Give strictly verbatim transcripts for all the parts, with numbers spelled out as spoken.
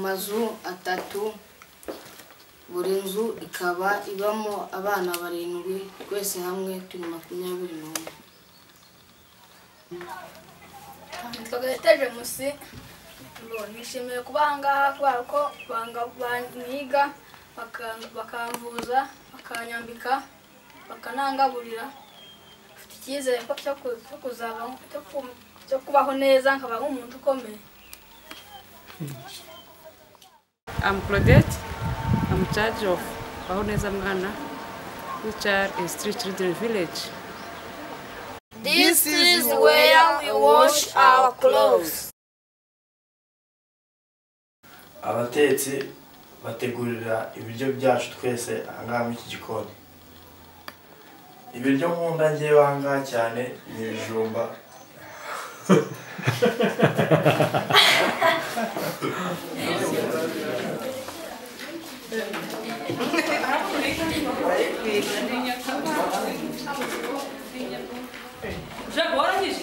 amazu atatu, buri nzu ikaba ibamo abana barindwi, twese hamwe turi makumyabiri n'umwe. Twagateje musi nishimiye kuba ahangaha kubera ko banyiga bakamvuza bakanyambika bakanangaburira. Mfite icyizere ko cyo kuzaba cyo kubaho neza nkaba nk'umuntu ukomeye. I'm Claudette. I'm in charge of Baho Neza Mwana, which are a street children village. This is where we wash our clothes. Abatetsi bategurira ibiryo byacu twese ahangaha muri iki gikoni. Ibiryo nkunda ngewe ahangaha cyane ni ibijumba. Já agora, gente.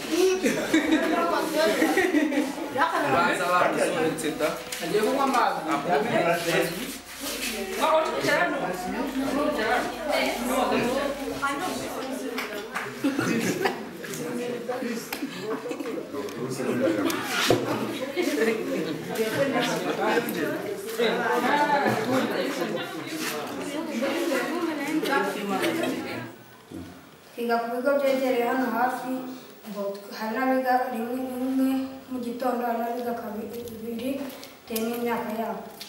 Já vai lá, você tá? Ali eu vou amar. Agora não quero, não. Não quero. Não, Kwiga ku bigo byegereye hano hafi, ngo hari n'abiga rimwe rimwe mu gitondo, hari n'abiga kabiri bitewe n'imyaka yabo.